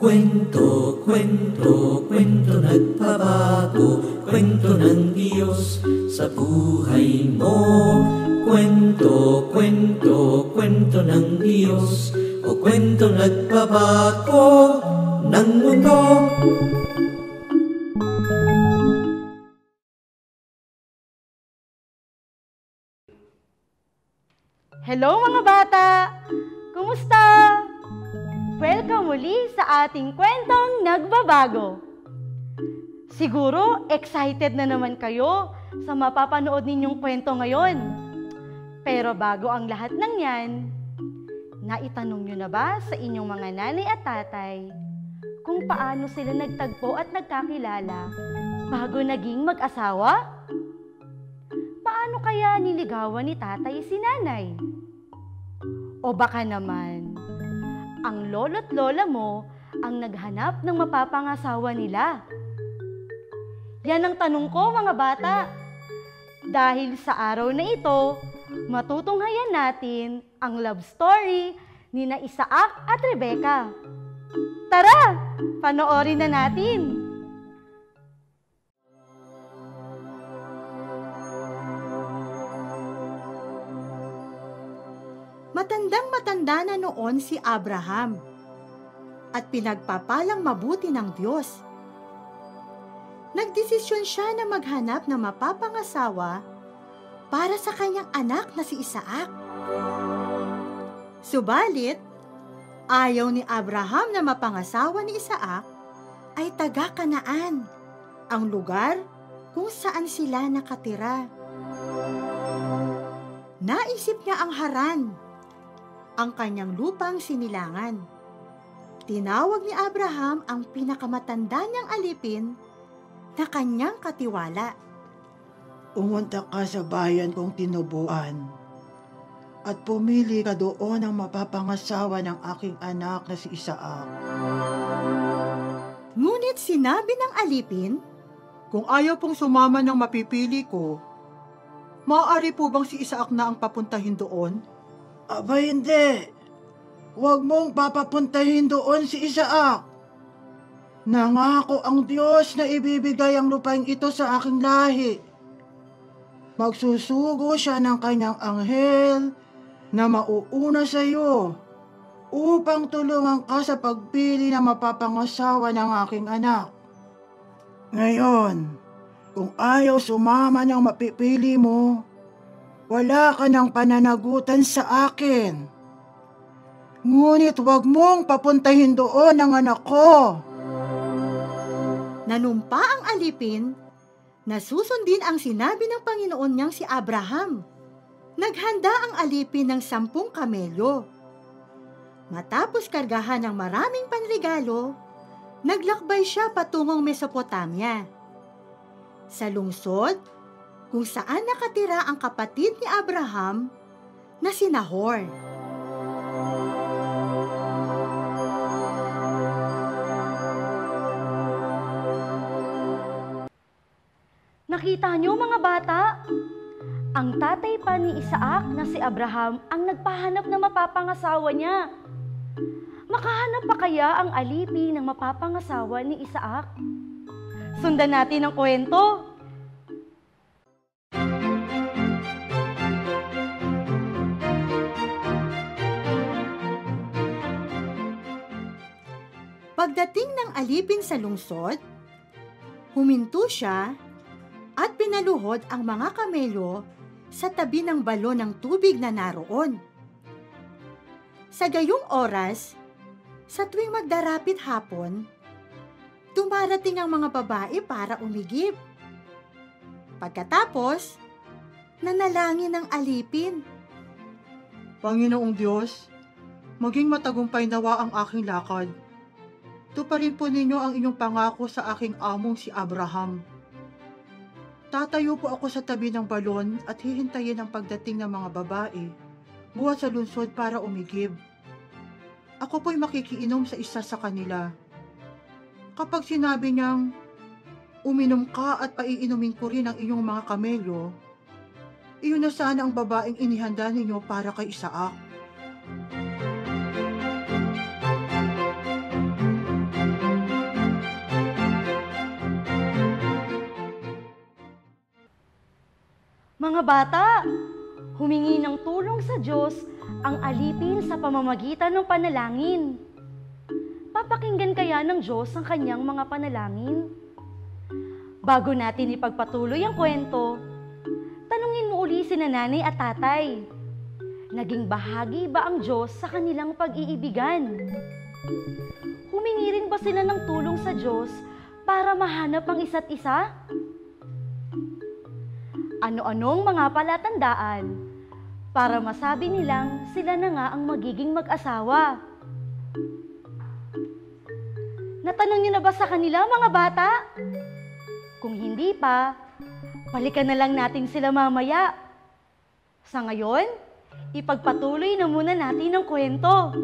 Kwento, kwento, kwento nagbabago, kwento ng Diyos sa buhay mo. Kwento, kwento, kwento ng Diyos, o kwento nagbabago ng mundo. Hello mga bata! Kumusta? Welcome muli sa ating kwentong nagbabago. Siguro excited na naman kayo sa mapapanood ninyong kwento ngayon. Pero bago ang lahat ng yan, naitanong nyo na ba sa inyong mga nanay at tatay kung paano sila nagtagpo at nagkakilala bago naging mag-asawa? Paano kaya niligawan ni tatay si nanay? O baka naman, ang lolo't lola mo ang naghanap ng mapapangasawa nila? Yan ang tanong ko mga bata. Dahil sa araw na ito, matutunghayan natin ang love story ni na Isaac at Rebecca. Tara, panoorin na natin! Matandang-matanda na noon si Abraham at pinagpapalang mabuti ng Diyos. Nagdesisyon siya na maghanap ng mapapangasawa para sa kanyang anak na si Isaac. Subalit, ayaw ni Abraham na mapangasawa ni Isaac ay taga-Kanaan, ang lugar kung saan sila nakatira. Naisip niya ang Haran, ang kanyang lupang sinilangan. Tinawag ni Abraham ang pinakamatanda niyang alipin na kanyang katiwala. Pumunta ka sa bayan kong tinubuan at pumili ka doon ng mapapangasawa ng aking anak na si Isaac. Ngunit sinabi ng alipin, kung ayaw pong sumama ng mapipili ko, maaari po bang si Isaac na ang papuntahin doon? Aba hindi, huwag mong papapuntahin doon si Isaac. Nangako ang Diyos na ibibigay ang lupain ito sa aking lahi. Magsusugo siya ng kanyang anghel na mauuna sa iyo upang tulungan ka sa pagpili na mapapangasawa ng aking anak. Ngayon, kung ayaw sumama ng mapipili mo, wala ka ng pananagutan sa akin. Ngunit huwag mong papuntahin doon ang anak ko. Nanumpa ang alipin na susundin ang sinabi ng Panginoon niyang si Abraham. Naghanda ang alipin ng 10 kamelyo. Matapos kargahan ng maraming panregalo, naglakbay siya patungong Mesopotamia. Sa lungsod, kung saan nakatira ang kapatid ni Abraham na si Nahor. Nakita niyo mga bata? Ang tatay pa ni Isaac na si Abraham ang nagpahanap ng mapapangasawa niya. Makahanap pa kaya ang alipi ng mapapangasawa ni Isaac? Sundan natin ang kwento. Pagdating ng alipin sa lungsod, huminto siya at pinaluhod ang mga kamelyo sa tabi ng balon ng tubig na naroon. Sa gayong oras, sa tuwing magdarapit hapon, dumarating ang mga babae para umigib. Pagkatapos, nanalangin ng alipin. Panginoong Diyos, maging matagumpay nawa ang aking lakad. Tuparin po ninyo ang inyong pangako sa aking among si Abraham. Tatayo po ako sa tabi ng balon at hihintayin ang pagdating ng mga babae buhat sa lungsod para umigib. Ako po'y makikiinom sa isa sa kanila. Kapag sinabi niyang, uminom ka at paiinumin ko rin ang inyong mga kamelyo, iyon na sana ang babaeng inihanda ninyo para kay Isaac. Mga bata, humingi ng tulong sa Diyos ang alipin sa pamamagitan ng panalangin. Papakinggan kaya ng Diyos ang kanyang mga panalangin? Bago natin ipagpatuloy ang kwento, tanungin mo uli sina nanay at tatay. Naging bahagi ba ang Diyos sa kanilang pag-iibigan? Humingi rin ba sila ng tulong sa Diyos para mahanap ang isa't isa? Ano-anong mga palatandaan para masabi nilang sila na nga ang magiging mag-asawa? Natanong niyo na ba sa kanila, mga bata? Kung hindi pa, balikan na lang natin sila mamaya. Sa ngayon, ipagpatuloy na muna natin ang kwento.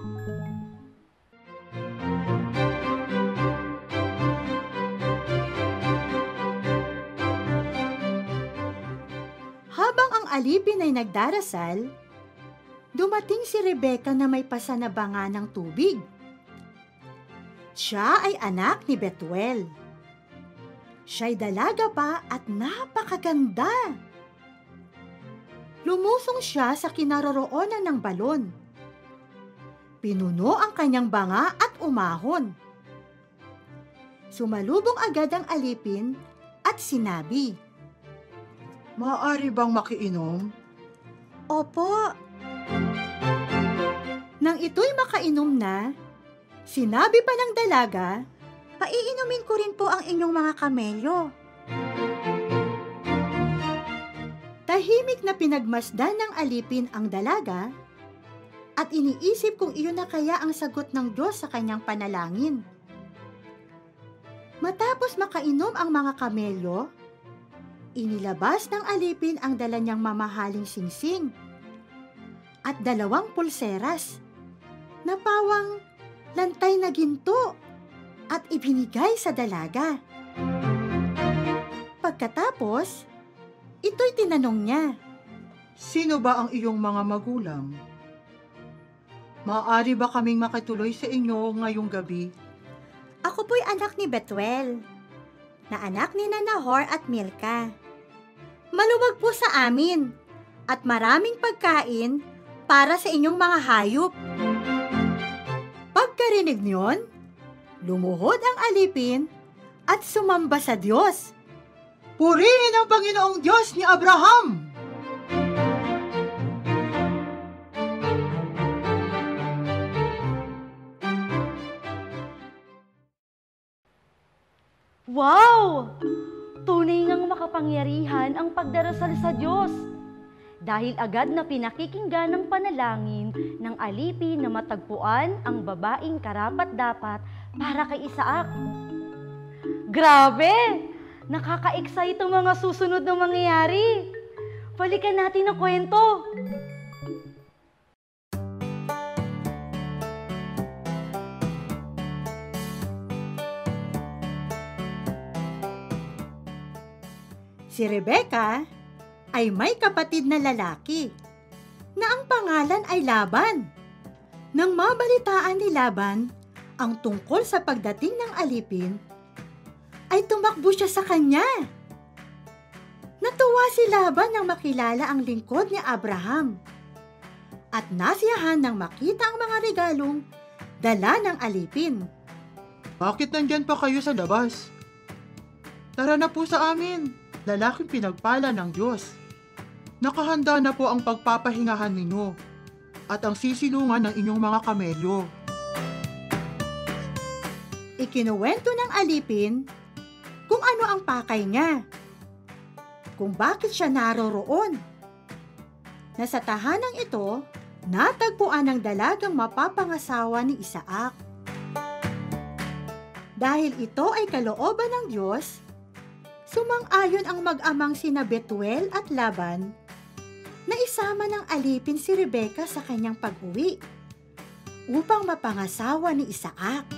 Habang ang alipin ay nagdarasal, dumating si Rebecca na may pasanabanga ng tubig. Siya ay anak ni Betuel. Siya'y dalaga pa at napakaganda. Lumusong siya sa kinaroroonan ng balon. Pinuno ang kanyang banga at umahon. Sumalubong agad ang alipin at sinabi, Maaari bang makiinom? "Opo." Nang ito'y makainom na, sinabi pa ng dalaga, "Paiinumin ko rin po ang inyong mga kamelyo." Tahimik na pinagmasdan ng alipin ang dalaga at iniisip kung iyon na kaya ang sagot ng Diyos sa kanyang panalangin. Matapos makainom ang mga kamelyo, inilabas ng alipin ang dala niyang mamahaling singsing at 2 pulseras na pawang lantay na ginto at ibinigay sa dalaga. Pagkatapos, ito'y tinanong niya, Sino ba ang iyong mga magulang? Maaari ba kaming makituloy sa inyo ngayong gabi? "Ako po'y anak ni Betuel, na anak ni Nahor at Milka. Maluwag po sa amin at maraming pagkain para sa inyong mga hayop." Pagkarinig niyon, lumuhod ang alipin at sumamba sa Diyos. Purihin ang Panginoong Diyos ni Abraham! Wow! Tunay ngang makapangyarihan ang pagdarasal sa Diyos. Dahil agad na pinakikinggan ng panalangin ng alipin na matagpuan ang babaeng karapat-dapat para kay Isaac. Grabe! Nakaka-excite ang mga susunod na mangyayari. Balikan natin ang kwento. Si Rebecca ay may kapatid na lalaki na ang pangalan ay Laban. Nang mabalitaan ni Laban ang tungkol sa pagdating ng alipin, ay tumakbo siya sa kanya. Natuwa si Laban nang makilala ang lingkod ni Abraham at nasiyahan nang makita ang mga regalong dala ng alipin. Bakit nandyan pa kayo sa labas? Tara na po sa amin, lalaking pinagpala ng Diyos. Nakahanda na po ang pagpapahingahan ninyo at ang sisilungan ng inyong mga kamelyo. Ikinuwento ng alipin kung ano ang pakay niya, kung bakit siya naroroon. Na sa tahanang ito, natagpuan ng dalagang mapapangasawa ni Isaac. Dahil ito ay kalooban ng Diyos, sumang-ayon ang mag-amang sina Betuel at Laban na isama ng alipin si Rebecca sa kanyang pag-uwi upang mapangasawa ni Isaac.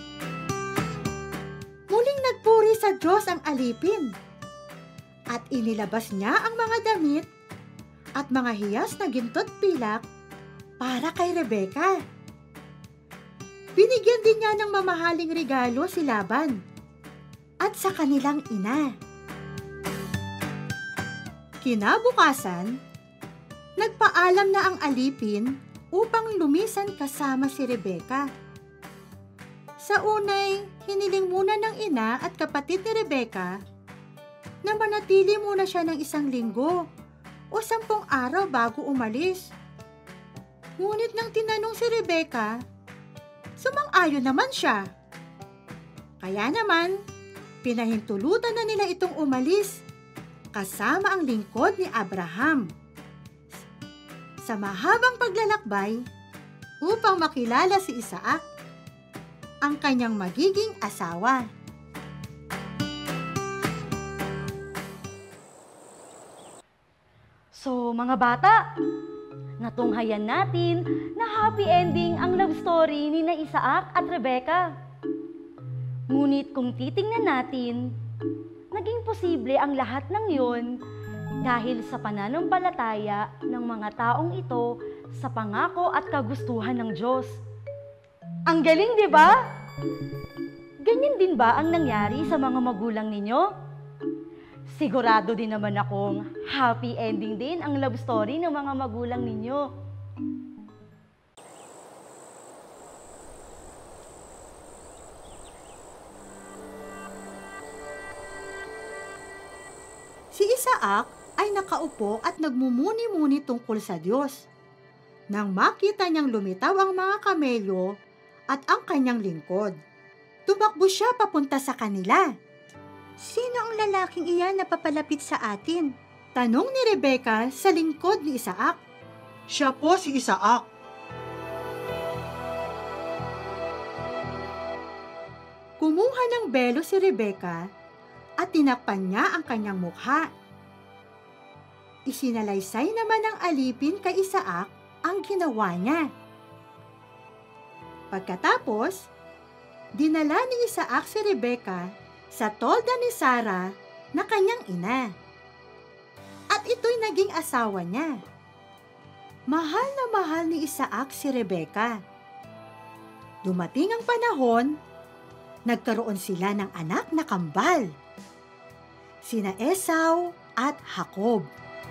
Muling nagpuri sa Diyos ang alipin at inilabas niya ang mga damit at mga hiyas na ginto't pilak para kay Rebecca. Binigyan din niya ng mamahaling regalo si Laban at sa kanilang ina. Kinabukasan, nagpaalam na ang alipin upang lumisan kasama si Rebecca. Sa unay, hiniling muna ng ina at kapatid ni Rebecca na manatili muna siya ng 1 linggo o 10 araw bago umalis. Ngunit nang tinanong si Rebecca, sumang-ayon naman siya. Kaya naman, pinahintulutan na nila itong umalis kasama ang lingkod ni Abraham sa mahabang paglalakbay upang makilala si Isaac, ang kanyang magiging asawa. So, mga bata, natunghayan natin na happy ending ang love story ni na Isaac at Rebecca. Ngunit kung titingnan natin, naging posible ang lahat ng yun dahil sa pananampalataya ng mga taong ito sa pangako at kagustuhan ng Diyos. Ang galing, di ba? Ganyan din ba ang nangyari sa mga magulang ninyo? Sigurado din naman akong happy ending din ang love story ng mga magulang ninyo. Si Isaac ay nakaupo at nagmumuni-muni tungkol sa Diyos. Nang makita niyang lumitaw ang mga kamelyo at ang kanyang lingkod, tumakbo siya papunta sa kanila. "Sino ang lalaking iyan na papalapit sa atin?" tanong ni Rebecca sa lingkod ni Isaac. Siya po si Isaac. Kumuha ng belo si Rebecca at tinakpan niya ang kanyang mukha. Isinalaysay naman ng alipin kay Isaac ang ginawa niya. Pagkatapos, dinala ni Isaac si Rebecca sa tolda ni Sarah na kanyang ina. At ito'y naging asawa niya. Mahal na mahal ni Isaac si Rebecca. Dumating ang panahon, nagkaroon sila ng anak na kambal, sina Esau at Jacob.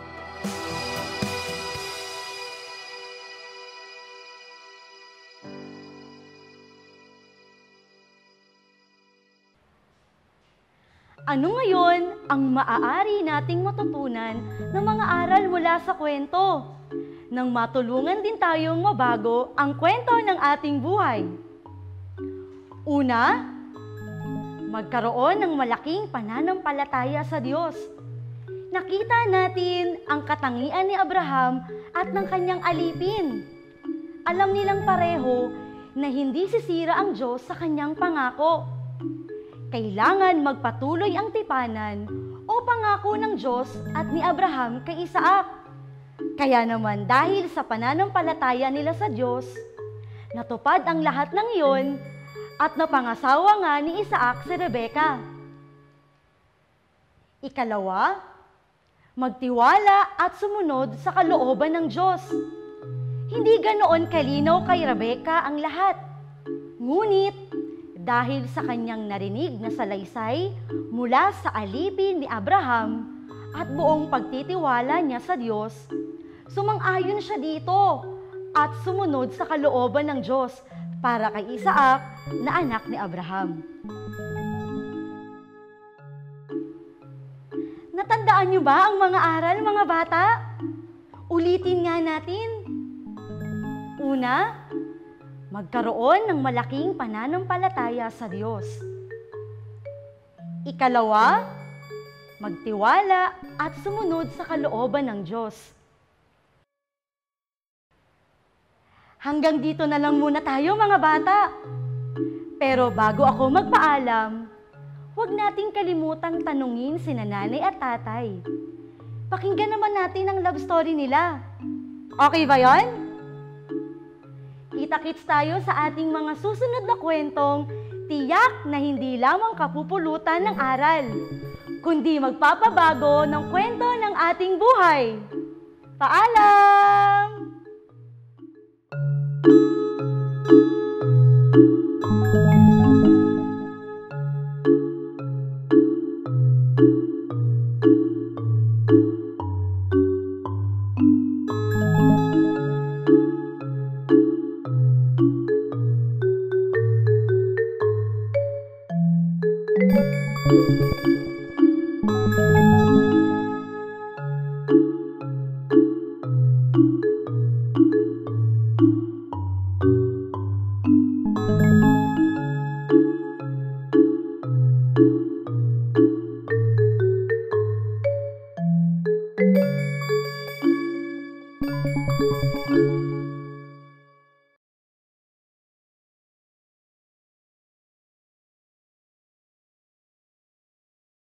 Ano ngayon ang maaari nating matutunan ng mga aral mula sa kwento? Nang matulungan din tayong mabago ang kwento ng ating buhay. Una, magkaroon ng malaking pananampalataya sa Diyos. Nakita natin ang katangian ni Abraham at ng kanyang alipin. Alam nilang pareho na hindi sisira ang Diyos sa kanyang pangako. Kailangan magpatuloy ang tipanan o pangako ng Diyos at ni Abraham kay Isaac. Kaya naman dahil sa pananampalataya nila sa Diyos, natupad ang lahat ng iyon at napangasawa nga ni Isaac si Rebecca. Ikalawa, magtiwala at sumunod sa kalooban ng Diyos. Hindi ganoon kalinaw kay Rebecca ang lahat. Ngunit, dahil sa kanyang narinig na salaysay mula sa alipin ni Abraham at buong pagtitiwala niya sa Diyos, sumang-ayon siya dito at sumunod sa kalooban ng Diyos para kay Isaac na anak ni Abraham. Natandaan niyo ba ang mga aral, mga bata? Ulitin nga natin. Una, magkaroon ng malaking pananampalataya sa Diyos. Ikalawa, magtiwala at sumunod sa kalooban ng Diyos. Hanggang dito na lang muna tayo, mga bata. Pero bago ako magpaalam, huwag nating kalimutang tanungin sina nanay at tatay. Pakinggan naman natin ang love story nila. Okay ba yon? Kita-kits tayo sa ating mga susunod na kwentong tiyak na hindi lamang kapupulutan ng aral, kundi magpapabago ng kwento ng ating buhay. Paalam! Thank